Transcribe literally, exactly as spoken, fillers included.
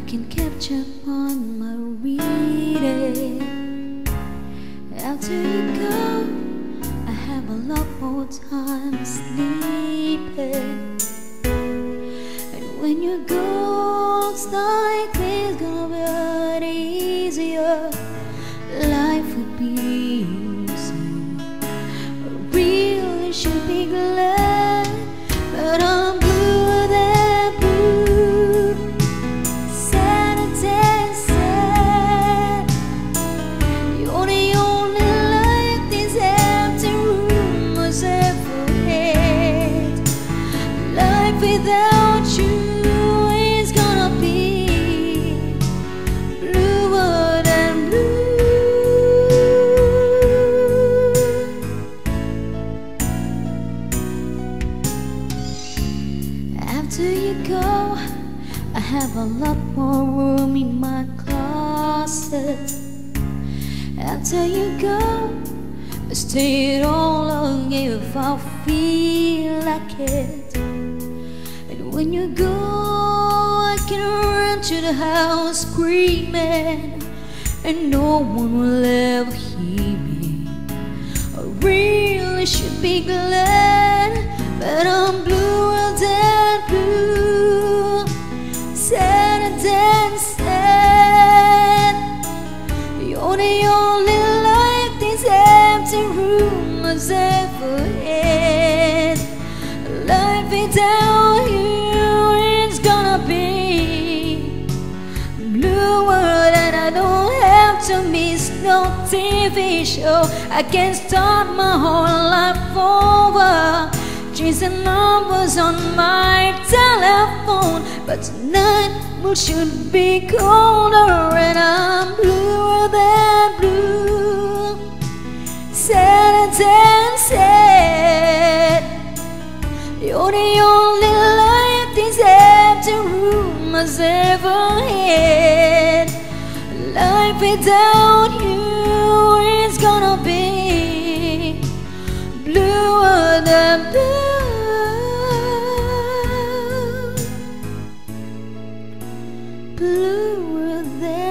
I can capture on my reading. After you go, I have a lot more time sleeping. And when you go, it's like this gonna be a lot easier. Life would be easy. I really should be glad, but I'm bluer than blue. Sad and sad. You're the only light this empty room has ever had. Life without you is gonna be bluer than blue. After you go, I have a lot more room in my closet. After you go, I stay all along if I feel like it. And when you go, I can run to the house screaming, and no one will ever hear me. I really should be glad, but I'm bluer than blue. Sad and sad. You're the only light this empty room has ever had. Life without you is gonna be bluer, and I don't have to miss no T V show. I can start my whole life over, chasing numbers on my telephone. But tonight will should be colder, and I'm bluer than blue. Sad and sad. You're the only light this empty room has ever had. Life without you is gonna be bluer than blue, bluer than